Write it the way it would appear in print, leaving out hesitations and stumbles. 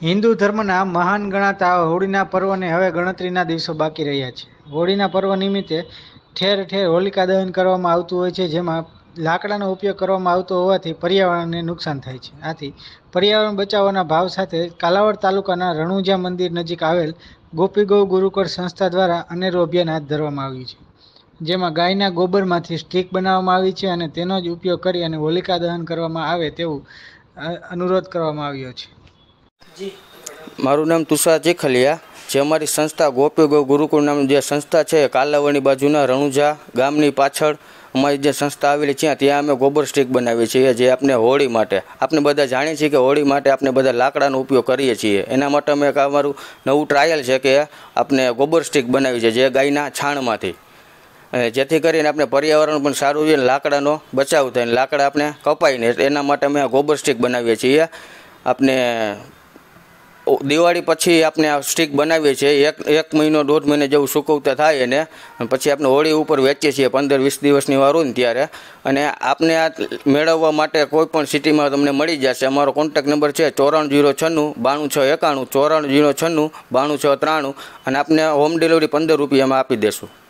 હિન્દુ ધર્મના મહાન ગણાતા હોળીના પર્વને હવે ગણતરીના દિવસો બાકી રહ્યા છે। હોળીના પર્વ નિમિત્તે ઠેર ઠેર હોલિકા દહન કરવામાં આવતું હોય છે, જેમાં લાકડાનો ઉપયોગ કરવામાં આવતો હોવાથી પર્યાવરણને નુકસાન થાય છે। આથી પર્યાવરણ બચાવવાના ભાવ સાથે કાલાવડ તાલુકાના રણુજા મંદિર નજીક આવેલ ગોપી ગૌ ગુરુકુળ સંસ્થા દ્વારા અનેરું અભિયાન હાથ ધરવામાં આવ્યું છે, જેમાં ગાયના ગોબરમાંથી સ્ટીક બનાવવામાં આવી છે અને તેનો જ ઉપયોગ કરી અને હોલિકા દહન કરવામાં આવે તેવું અનુરોધ કરવામાં આવ્યો છે। મારું નામ તુષાર ચીખલિયા જે અમારી સંસ્થા ગોપી ગૌ ગુરુકુળ નામની જે સંસ્થા છે કાલાવડની બાજુના રણુજા ગામની પાછળ અમારી જે સંસ્થા આવેલી છે ત્યાં અમે ગોબર સ્ટીક બનાવીએ છીએ, જે આપણે હોળી માટે આપણે બધા જાણીએ છીએ કે હોળી માટે આપણે બધા લાકડાનો ઉપયોગ કરીએ છીએ। એના માટે અમે એક અમારું નવું ટ્રાયલ છે કે આપણે ગોબર સ્ટીક બનાવી છે જે ગાયના છાણમાંથી, જેથી કરીને આપણે પર્યાવરણ પણ સારું રહે, લાકડાનો બચાવ થાય, લાકડા આપણે કપાય ને એના માટે અમે ગોબર સ્ટીક બનાવીએ છીએ। આપણે દિવાળી પછી આપણે આ સ્ટીક બનાવીએ છીએ, એક મહિનો 1.5 મહિના જેવું સુકવતા થાય એને પછી આપણે હોળી ઉપર વેચીએ છીએ 15-20 દિવસની વાર હોય ને ત્યારે। અને આપણે આ મેળવવા માટે કોઈ પણ સિટીમાં તમને મળી જશે। અમારો કોન્ટેક્ટ નંબર છે 9406 92691 9406 92693 અને આપણે હોમ ડિલિવરી 15 રૂપિયામાં આપી દેશું।